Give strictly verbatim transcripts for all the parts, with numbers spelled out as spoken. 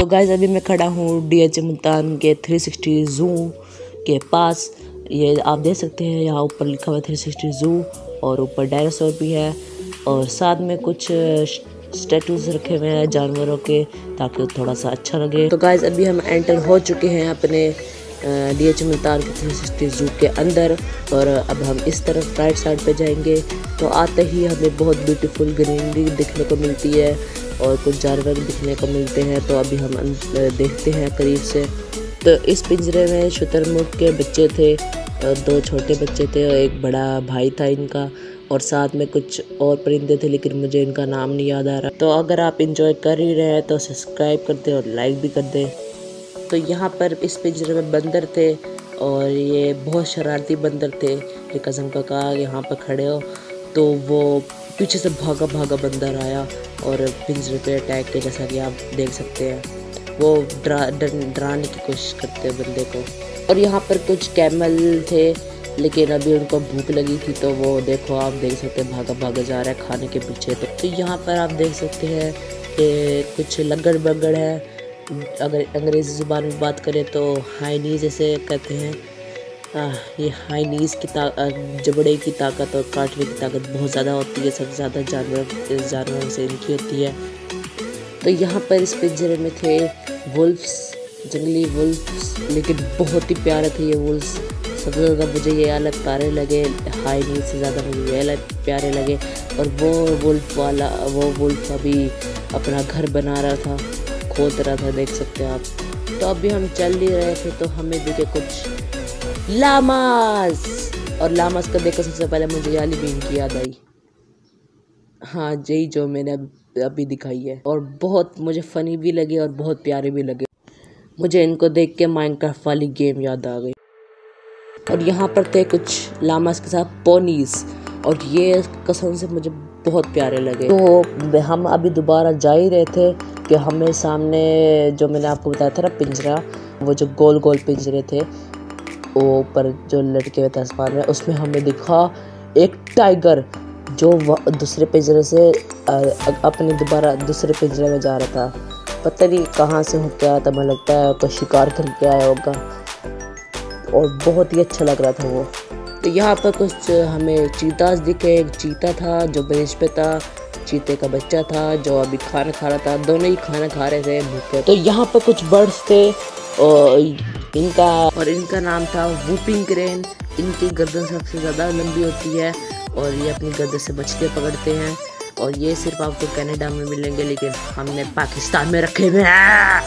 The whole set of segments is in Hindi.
गाइस अभी मैं खड़ा हूँ डी एच मुल्तान के थ्री सिक्सटी ज़ू के पास। ये आप देख सकते हैं यहाँ ऊपर लिखा हुआ है थ्री सिक्सटी ज़ू और ऊपर डायनासोर भी है और साथ में कुछ स्टैटूज रखे हुए हैं जानवरों के ताकि थोड़ा सा अच्छा लगे। तो गाइस अभी हम एंटर हो चुके हैं अपने डी एच मुल्तान के थ्री सिक्सटी ज़ू के अंदर और अब हम इस तरफ राइट साइड पे जाएंगे तो आते ही हमें बहुत ब्यूटीफुल ग्रीनरी दिखने को मिलती है और कुछ जानवर दिखने को मिलते हैं। तो अभी हम देखते हैं करीब से। तो इस पिंजरे में शुतुरमुर्ग के बच्चे थे, दो छोटे बच्चे थे और एक बड़ा भाई था इनका और साथ में कुछ और परिंदे थे लेकिन मुझे इनका नाम नहीं याद आ रहा। तो अगर आप इंजॉय कर ही रहे हैं तो सब्सक्राइब कर दें और लाइक भी कर दें। तो यहाँ पर इस पिंजरे में बंदर थे और ये बहुत शरारती बंदर थे। ये कसम का कहा यहाँ पर खड़े हो तो वो पीछे से भागा भागा बंदर आया और पिंजरे पे अटैक किया, जैसा कि आप देख सकते हैं। वो डरा डराने की कोशिश करते हैं बंदे को। और यहाँ पर कुछ कैमल थे लेकिन अभी उनको भूख लगी थी तो वो देखो आप देख सकते हैं भागा भागा जा रहा है खाने के पीछे। तो, तो यहाँ पर आप देख सकते हैं कि कुछ लगड़ बगड़ है। अगर अंग्रेज़ी ज़ुबान में बात करें तो हाई नीज जैसे कहते हैं। आ, ये हाई नीज की जबड़े की ताकत और काटने की ताकत बहुत ज़्यादा होती है। सबसे ज़्यादा जानवर जानवरों से इनकी होती है। तो यहाँ पर इस पिंजरे में थे वुल्फ्स, जंगली वुल्फ्स, लेकिन बहुत ही प्यारे थे ये वुल्फ्स। सबसे ज़्यादा मुझे ये अलग प्यारे लगे, हाई नीज से ज़्यादा मुझे ये अलग प्यारे लगे। और वो वुल्फ वाला वो वुल्फ अभी अपना घर बना रहा था, खोद रहा था, देख सकते हैं आप। तो अभी हम चल ही रहे थे तो हमें दिखे कुछ लामास और लामास का देखकर सबसे पहले मुझे याली बीन की याद आई। हाँ यही जो मैंने अभी दिखाई है और बहुत मुझे फ़नी भी लगे और बहुत प्यारे भी लगे। मुझे इनको देख के माइनक्राफ्ट वाली गेम याद आ गई। और यहाँ पर थे कुछ लामास के साथ पोनीज और ये कसम से मुझे बहुत प्यारे लगे। तो हम अभी दोबारा जा ही रहे थे कि हमें सामने जो मैंने आपको बताया था ना पिंजरा, वो जो गोल गोल पिंजरे थे वो ऊपर जो लटके हुए थे आसमान में, उसमें हमें दिखा एक टाइगर जो दूसरे पिंजरे से अपने दोबारा दूसरे पिंजरे में जा रहा था। पता नहीं कहाँ से हो क्या था, मुझे लगता है तो शिकार करके आया होगा और बहुत ही अच्छा लग रहा था वो। तो यहाँ पर कुछ हमें चीतास दिखे। एक चीता था जो ब्रिज पे था, चीते का बच्चा था जो अभी खाना खा रहा था, दोनों ही खाना खा रहे थे भूखे। तो यहाँ पर कुछ बर्ड्स थे और इनका और इनका नाम था वूपिंग क्रेन। इनकी गर्दन सबसे ज़्यादा लंबी होती है और ये अपनी गर्दन से मछलियाँ पकड़ते हैं और ये सिर्फ आपको कनाडा में मिलेंगे लेकिन हमने पाकिस्तान में रखे हुए हैं।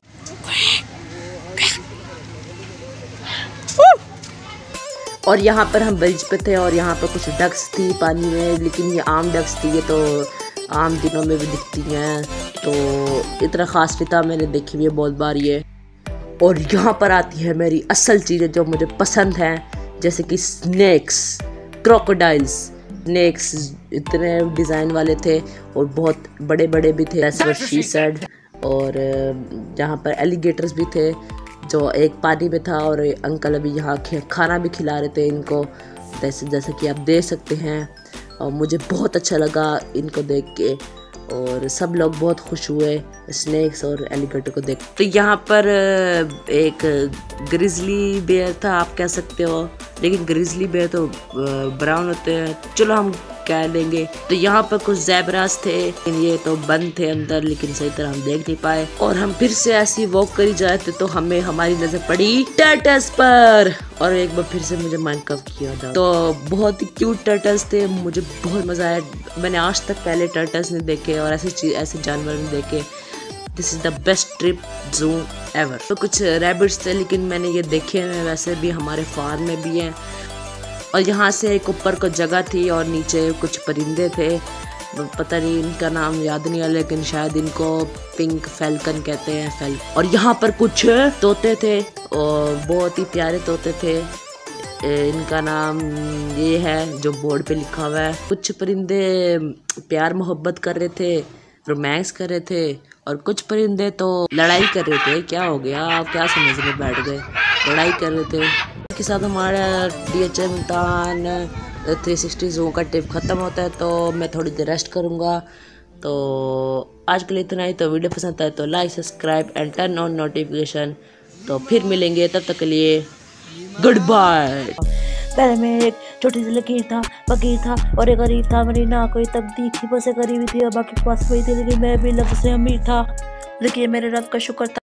और यहाँ पर हम ब्रिज पे थे और यहाँ पर कुछ डक्स थी पानी में, लेकिन ये आम डक्स थी, ये तो आम दिनों में भी दिखती हैं तो इतना ख़ास नहीं था, मैंने देखी हुई है बहुत बार ये। और यहाँ पर आती है मेरी असल चीज़ें जो मुझे पसंद हैं, जैसे कि स्नैक्स, क्रोकोडाइल्स। स्नैक्स इतने डिज़ाइन वाले थे और बहुत बड़े बड़े भी थे, दैट्स व्हाट शी सेड। और यहाँ पर एलिगेटर्स भी थे जो एक पानी में था और अंकल अभी यहाँ खाना भी खिला रहे थे इनको, जैसे जैसे कि आप देख सकते हैं। और मुझे बहुत अच्छा लगा इनको देख के और सब लोग बहुत खुश हुए स्नैक्स और एलिगेटर को देख। तो यहाँ पर एक ग्रिजली बेयर था आप कह सकते हो, लेकिन ग्रिजली बेयर तो ब्राउन होते हैं, चलो हम कह लेंगे। तो यहाँ पर कुछ ज़ेब्रास थे, ये तो बंद थे अंदर लेकिन सही तरह हम देख नहीं पाए। और हम फिर से ऐसी वॉक करी जाए थे तो हमें हमारी नजर पड़ी टर्टल्स पर और एक बार फिर से मुझे माइनक्राफ्ट किया था। तो बहुत ही क्यूट टर्टल्स थे, मुझे बहुत मज़ा आया। मैंने आज तक पहले टर्टल्स नहीं देखे और ऐसे चीज ऐसे जानवर नहीं देखे। This is the best trip zoo ever. तो कुछ रैबिट्स थे लेकिन मैंने ये देखे हैं, वैसे भी हमारे फार्म में भी हैं। और यहाँ से एक ऊपर को जगह थी और नीचे कुछ परिंदे थे, पता नहीं इनका नाम याद नहीं आ, लेकिन शायद इनको पिंक फैल्कन कहते हैं फैल। और यहाँ पर कुछ तोते थे और बहुत ही प्यारे तोते थे, इनका नाम ये है जो बोर्ड पे लिखा हुआ है। कुछ परिंदे प्यार मोहब्बत कर रहे थे, रोमांस कर रहे थे और कुछ परिंदे तो लड़ाई कर रहे थे। क्या हो गया, आप क्या समझने बैठ गए, लड़ाई कर रहे थे। इसके साथ हमारा D H Multan three sixty zoo का ट्रिप ख़त्म होता है तो मैं थोड़ी देर रेस्ट करूँगा। तो आज के लिए इतना ही। तो वीडियो पसंद आए तो like subscribe and turn on notification. तो फिर मिलेंगे, तब तक के लिए गुड बाय। पहले मैं एक छोटी सी लकीर था, फकीर था और एक गरीब था। मेरी ना कोई तब्दील थी, बस गरीबी थी और बाकी पास वही थी, लेकिन मैं भी लफ्ज़ से अमीर था। लेकिन मेरे रब का शुक्र था।